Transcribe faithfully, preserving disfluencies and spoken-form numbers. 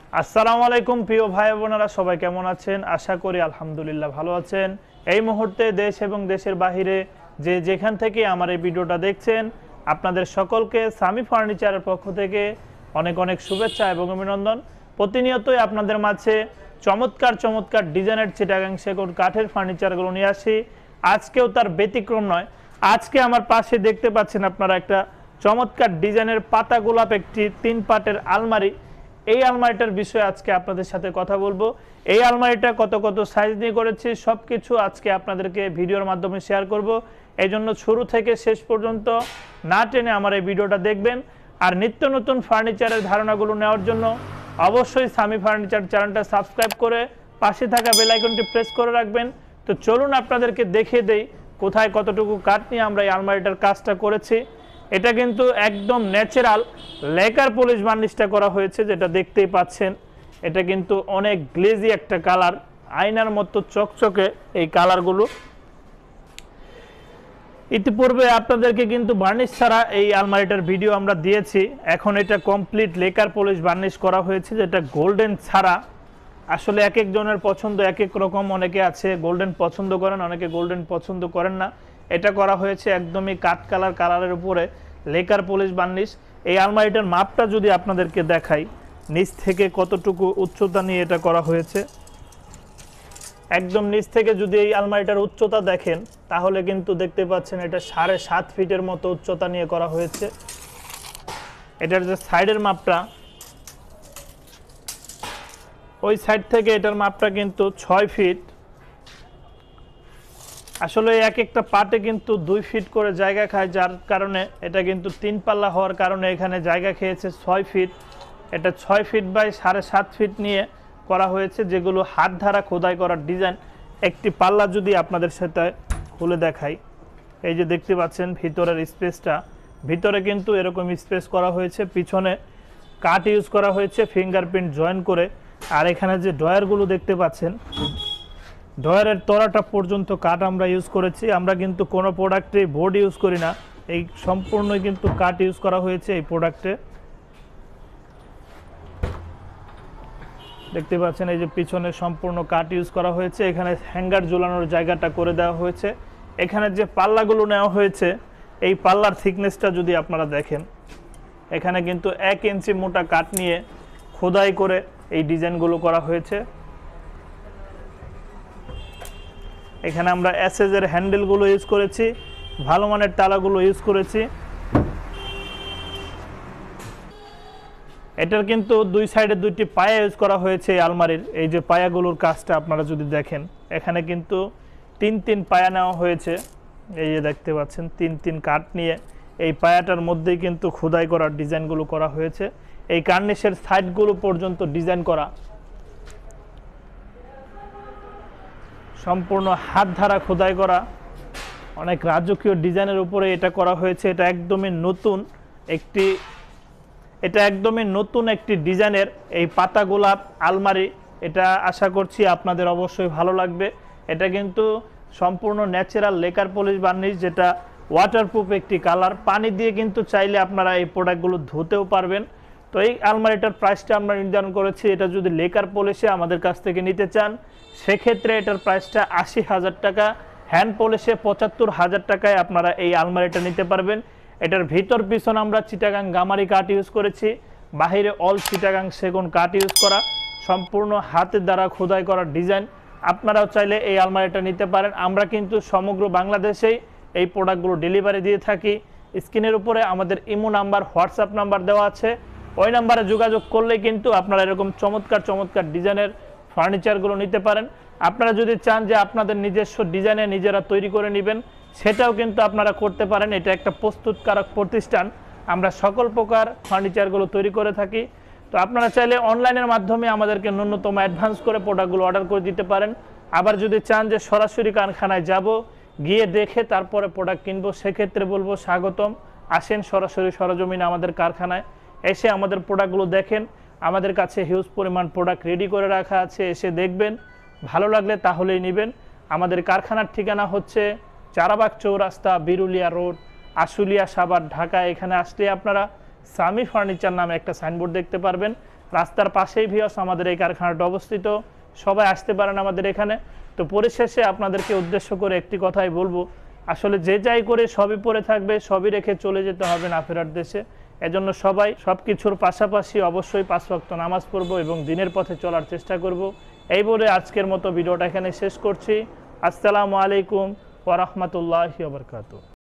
আসসালামু আলাইকুম প্রিয় ভাই বোনেরা, সবাই কেমন আছেন? আশা করি আলহামদুলিল্লাহ ভালো আছেন। এই মুহূর্তে দেশ এবং দেশের বাহিরে যে যেখান থেকে আমার এই ভিডিওটা দেখছেন, আপনাদের সকলকে সামি ফার্নিচারের পক্ষ থেকে অনেক অনেক শুভেচ্ছা এবং অভিনন্দন। প্রতিনিয়তই আপনাদের মাঝে চমৎকার চমৎকার ডিজাইনের চিটাগাং সেগুন কাঠের ফার্নিচারগুলো নিয়ে আসি। আজকেও তার ব্যতিক্রম নয়। আজকে আমার পাশে দেখতে পাচ্ছেন আপনারা একটা চমৎকার ডিজাইনের পাতা গোলাপ একটি তিন পাটের আলমারি। এই আলমারিটার বিষয়ে আজকে আপনাদের সাথে কথা বলবো। এই আলমারিটা কত কত সাইজ নিয়ে করেছি সব কিছু আজকে আপনাদেরকে ভিডিওর মাধ্যমে শেয়ার করব। এই জন্য শুরু থেকে শেষ পর্যন্ত না টেনে আমার এই ভিডিওটা দেখবেন। আর নিত্য নতুন ফার্নিচারের ধারণাগুলো নেওয়ার জন্য অবশ্যই সামি ফার্নিচার চ্যানেলটা সাবস্ক্রাইব করে পাশে থাকা বেল আইকনটি প্রেস করে রাখবেন। তো চলুন আপনাদেরকে দেখিয়ে দেই কোথায় কতটুকু কাঠ নিয়ে আমরা এই আলমারিটার কাজটা করেছি। এটা কিন্তু একদম ন্যাচারাল লেকার পলিশ বার্নিশটা করা হয়েছে, যেটা দেখতেই পাচ্ছেন। এটা কিন্তু অনেক গ্লেজি একটা কালার, আয়নার মতো চকচকে এই কালারগুলো। ইতিপূর্বে আপনাদেরকে কিন্তু বার্নিশ ছাড়া এই আলমারিটার ভিডিও আমরা দিয়েছি। এখন এটা কমপ্লিট লেকার পলিশ বার্নিশ করা হয়েছে, যেটা গোল্ডেন ছাড়া। আসলে এক একজনের পছন্দ এক এক রকম, অনেকে আছে গোল্ডেন পছন্দ করেন, অনেকে গোল্ডেন পছন্দ করেন না। এটা করা হয়েছে একদমই কাঠ কালার কালারের উপরে লেকার পলিশ বার্নিশ। এই আলমারিটার মাপটা যদি আপনাদেরকে দেখাই, নিচ থেকে কতটুকু উচ্চতা নিয়ে এটা করা হয়েছে। একদম নিচ থেকে যদি এই আলমারিটার উচ্চতা দেখেন তাহলে কিন্তু দেখতে পাচ্ছেন এটা সাড়ে সাত ফিটের মতো উচ্চতা নিয়ে করা হয়েছে। এটার যে সাইডের মাপটা, ওই সাইড থেকে এটার মাপটা কিন্তু ছয় ফিট। আসলে এক একটা পাটে কিন্তু দুই ফিট করে জায়গা খায়, যার কারণে এটা কিন্তু তিন পাল্লা হওয়ার কারণে এখানে জায়গা খেয়েছে ছয় ফিট। এটা ছয় ফিট বাই সাড়ে সাত ফিট নিয়ে করা হয়েছে, যেগুলো হাত ধারা খোদাই করার ডিজাইন। একটি পাল্লা যদি আপনাদের সাথে খুলে দেখাই, এই যে দেখতে পাচ্ছেন ভিতরের স্পেসটা, ভিতরে কিন্তু এরকম স্পেস করা হয়েছে। পিছনে কাঠ ইউজ করা হয়েছে ফিঙ্গারপ্রিন্ট জয়েন করে। আর এখানে যে ড্রয়ারগুলো দেখতে পাচ্ছেন, ড্রয়ারের তলাটা পর্যন্ত কাঠ আমরা ইউজ করেছি। আমরা কিন্তু কোনো প্রোডাক্টে বোর্ড ইউজ করি না, এই সম্পূর্ণই কিন্তু কাঠ ইউজ করা হয়েছে এই প্রোডাক্টে। দেখতে পাচ্ছেন এই যে পিছনে সম্পূর্ণ কাঠ ইউজ করা হয়েছে। এখানে হ্যাঙ্গার ঝোলানোর জায়গাটা করে দেওয়া হয়েছে। এখানে যে পাল্লাগুলো নেওয়া হয়েছে, এই পাল্লার থিকনেসটা যদি আপনারা দেখেন, এখানে কিন্তু এক ইঞ্চি মোটা কাঠ নিয়ে খোদাই করে এই ডিজাইনগুলো করা হয়েছে। এখানে আমরা এসএসের হ্যান্ডেলগুলো ইউজ করেছি, ভালো মানের তালাগুলো ইউজ করেছি। এটার কিন্তু দুই সাইডে দুইটি পায়া ইউজ করা হয়েছে এই আলমারির। এই যে পায়াগুলোর কাজটা আপনারা যদি দেখেন, এখানে কিন্তু তিন তিন পায়া নেওয়া হয়েছে। এই যে দেখতে পাচ্ছেন তিন তিন কাঠ নিয়ে এই পায়াটার মধ্যেই কিন্তু খোদাই করার ডিজাইনগুলো করা হয়েছে। এই কার্নিশের সাইডগুলো পর্যন্ত ডিজাইন করা, সম্পূর্ণ হাত ধারা খোদাই করা, অনেক রাজকীয় ডিজাইনের উপরে এটা করা হয়েছে। এটা একদমই নতুন একটি এটা একদমই নতুন একটি ডিজাইনের এই পাতা গোলাপ আলমারি। এটা আশা করছি আপনাদের অবশ্যই ভালো লাগবে। এটা কিন্তু সম্পূর্ণ ন্যাচারাল লেকার পলিশ বার্নিশ, যেটা ওয়াটারপ্রুফ একটি কালার। পানি দিয়ে কিন্তু চাইলে আপনারা এই প্রোডাক্টগুলো ধুতেও পারবেন। তো এই আলমারিটার প্রাইসটা আমরা নির্ধারণ করেছি, এটা যদি লেকার পলিশে আমাদের কাছ থেকে নিতে চান সেক্ষেত্রে এটার প্রাইসটা আশি হাজার টাকা, হ্যান্ড পলিশে পঁচাত্তর হাজার টাকায় আপনারা এই আলমারিটা নিতে পারবেন। এটার ভিতর পিছন আমরা চিটাগাং গামারি কাঠ ইউজ করেছি, বাহিরে অল চিটাগাং সেগুন কাঠ ইউজ করা, সম্পূর্ণ হাতের দ্বারা খোদাই করা ডিজাইন। আপনারাও চাইলে এই আলমারিটা নিতে পারেন। আমরা কিন্তু সমগ্র বাংলাদেশেই এই প্রোডাক্টগুলো ডেলিভারি দিয়ে থাকি। স্ক্রিনের উপরে আমাদের ইমো নাম্বার, হোয়াটসঅ্যাপ নাম্বার দেওয়া আছে, ওই নাম্বারে যোগাযোগ করলে কিন্তু আপনারা এরকম চমৎকার চমৎকার ডিজাইনের ফার্নিচারগুলো নিতে পারেন। আপনারা যদি চান যে আপনাদের নিজস্ব ডিজাইনে নিজেরা তৈরি করে নেবেন, সেটাও কিন্তু আপনারা করতে পারেন। এটা একটা প্রস্তুতকারক প্রতিষ্ঠান, আমরা সকল প্রকার ফার্নিচারগুলো তৈরি করে থাকি। তো আপনারা চাইলে অনলাইনের মাধ্যমে আমাদেরকে ন্যূনতম অ্যাডভান্স করে প্রোডাক্টগুলো অর্ডার করে দিতে পারেন। আবার যদি চান যে সরাসরি কারখানায় যাব, গিয়ে দেখে তারপরে প্রোডাক্ট কিনবো, সেক্ষেত্রে বলবো স্বাগতম, আসেন সরাসরি সরজমিনে আমাদের কারখানায়, এসে আমাদের প্রোডাক্টগুলো দেখেন। আমাদের কাছে হিউজ পরিমাণ প্রোডাক্ট রেডি করে রাখা আছে, এসে দেখবেন, ভালো লাগলে তাহলেই নেবেন। আমাদের কারখানার ঠিকানা হচ্ছে চারাবাগ চৌরাস্তা, বিরুলিয়া রোড, আশুলিয়া, সাভার, ঢাকা। এখানে আসলে আপনারা সামি ফার্নিচার নামে একটা সাইনবোর্ড দেখতে পারবেন। রাস্তার পাশেই ভিউয়ার্স আমাদের এই কারখানাটা অবস্থিত। সবাই আসতে পারেন আমাদের এখানে। তো পরিশেষে আপনাদেরকে উদ্দেশ্য করে একটি কথাই বলবো, আসলে যে যাই করে সবই পড়ে থাকবে, সবই রেখে চলে যেতে হবে না ফেরার দেশে। এজন্য সবাই সব কিছুর পাশাপাশি অবশ্যই পাঁচ ওয়াক্ত নামাজ পড়বো এবং দিনের পথে চলার চেষ্টা করব। এই বলে আজকের মতো ভিডিওটা এখানে শেষ করছি। আসসালামু আলাইকুম ওয়া রাহমাতুল্লাহি ওয়া বারাকাতুহু।